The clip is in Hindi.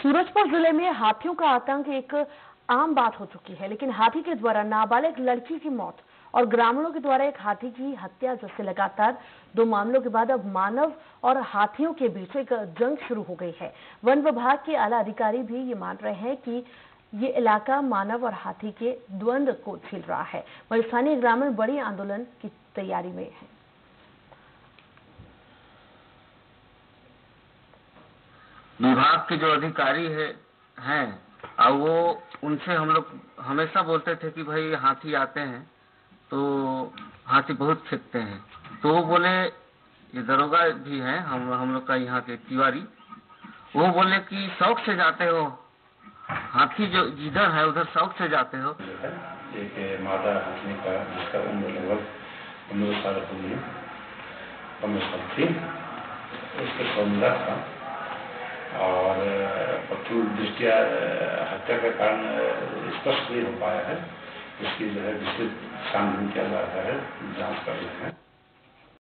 सूरजपुर जिले में हाथियों का आतंक एक आम बात हो चुकी है, लेकिन हाथी के द्वारा नाबालिग लड़की की मौत और ग्रामीणों के द्वारा एक हाथी की हत्या जैसे लगातार दो मामलों के बाद अब मानव और हाथियों के बीच एक जंग शुरू हो गई है। वन विभाग के आला अधिकारी भी ये मान रहे हैं कि ये इलाका मानव और हाथी के द्वंद्व को झेल रहा है। वहीं स्थानीय ग्रामीण बड़ी आंदोलन की तैयारी में है। विभाग के जो अधिकारी हैं और वो उनसे हम लोग हमेशा बोलते थे कि भाई हाथी आते हैं तो हाथी बहुत फेंकते हैं, तो वो बोले, ये दरोगा भी हैं हम लोग का यहाँ के तिवारी, वो बोले कि शौक से जाते हो, हाथी जो जिधर है उधर शौक से जाते हो। एक मादा हाथी का जिसका उम्र लगभग 15 साल हुई है, 15 साल थी, उसके सौंदर्य था और प्रचुर दृष्टिया हत्या का कारण स्पष्ट नहीं हो पाया है। इसकी जो है विस्तृत छानबीन किया जा रहा है, जांच कर रहे हैं।